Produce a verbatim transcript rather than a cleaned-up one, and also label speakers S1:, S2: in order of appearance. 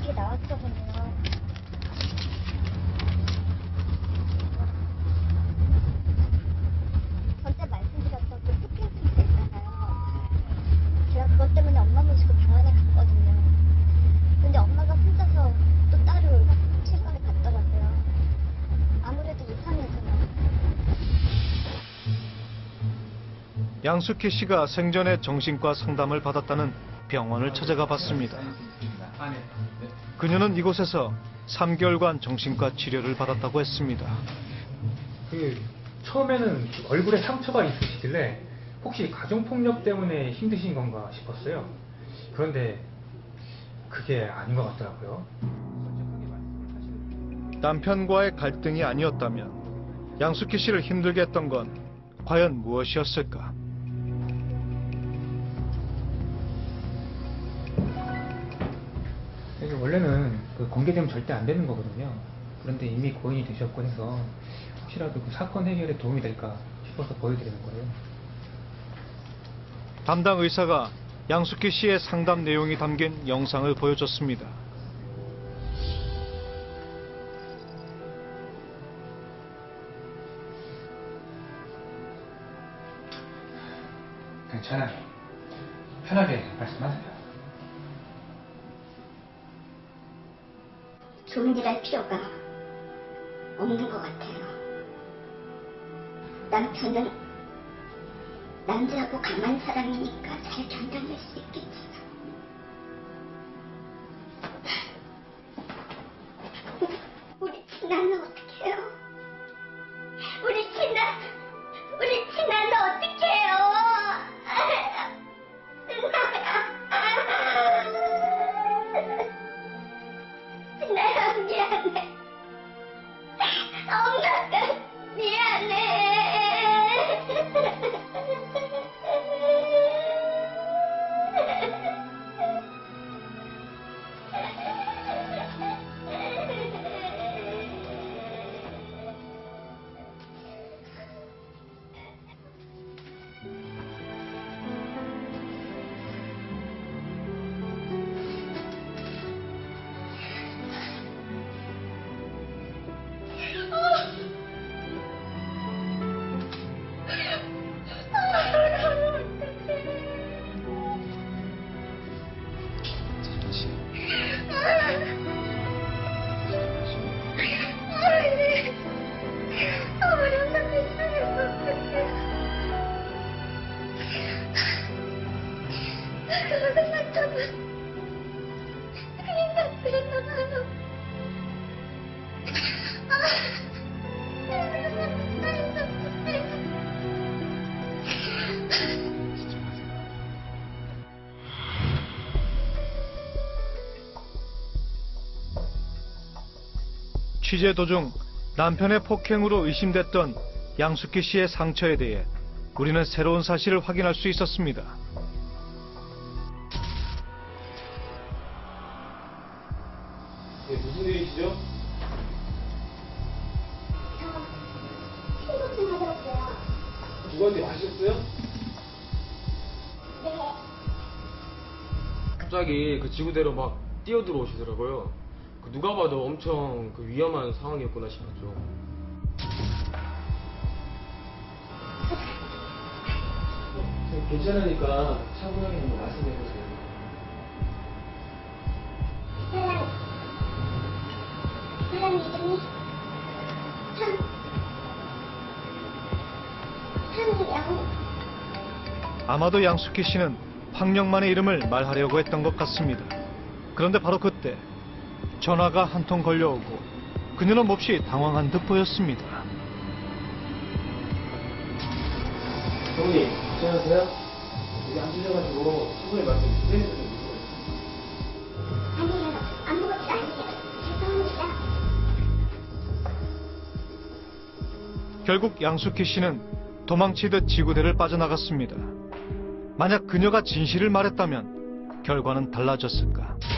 S1: 어떻게 나왔거든요. 전에 말씀드렸던 그 폭행 케이스 있잖아요. 제가 그것 때문에 엄마 모시고 병원에 갔거든요. 근데 엄마가 혼자서 또 따로 치과에 갔더라고요. 아무래도 이상해서요.
S2: 양숙희 씨가 생전에 정신과 상담을 받았다는 병원을 찾아가 봤습니다. 그녀는 이곳에서 삼 개월간 정신과 치료를 받았다고 했습니다.
S3: 그 처음에는 얼굴에 상처가 있으시길래 혹시 가정폭력 때문에 힘드신 건가 싶었어요. 그런데 그게 아닌 것 같더라고요.
S2: 남편과의 갈등이 아니었다면 양숙희 씨를 힘들게 했던 건 과연 무엇이었을까?
S3: 원래는 그 공개되면 절대 안 되는 거거든요. 그런데 이미 고인이 되셨고 해서 혹시라도 그 사건 해결에 도움이 될까 싶어서 보여드리는 거예요.
S2: 담당 의사가 양숙희 씨의 상담 내용이 담긴 영상을 보여줬습니다.
S3: 괜찮아요. 편하게 말씀하세요.
S1: 조문이랄 필요가 없는 것 같아요. 남편은 남자하고 강한 사람이니까 잘 견뎌낼 수 있겠지만 우리 친아는 어떻게 해요? 우리 친아, 우리 친아는 어떻게 해요? 친아야 미안해. 엄마가 미안해.
S2: 취재 도중 남편의 폭행으로 의심됐던 양숙희 씨의 상처에 대해 우리는 새로운 사실을 확인할 수 있었습니다.
S4: 네, 무슨 일이시죠?
S1: 저 친구 좀 받았어요.
S4: 누구한테 마셨어요?
S1: 네.
S4: 갑자기 그 지구대로 막 뛰어들어오시더라고요. 그 누가 봐도 엄청 그 위험한 상황이었구나 싶었죠. 괜찮으니까 차분하게 한번 말씀해보세요.
S1: 사람, 사람 이름이 참, 참영.
S2: 아마도 양숙희 씨는 황영만의 이름을 말하려고 했던 것 같습니다. 그런데 바로 그때 전화가 한 통 걸려오고 그녀는 몹시 당황한 듯 보였습니다.
S4: 형님, 괜찮으세요? 여기 안 들려가지고 친구의 말씀 기대해서 좀
S1: 아니에요. 아무것도 아니에요. 죄송합니다.
S2: 결국 양숙희 씨는 도망치듯 지구대를 빠져나갔습니다. 만약 그녀가 진실을 말했다면 결과는 달라졌을까?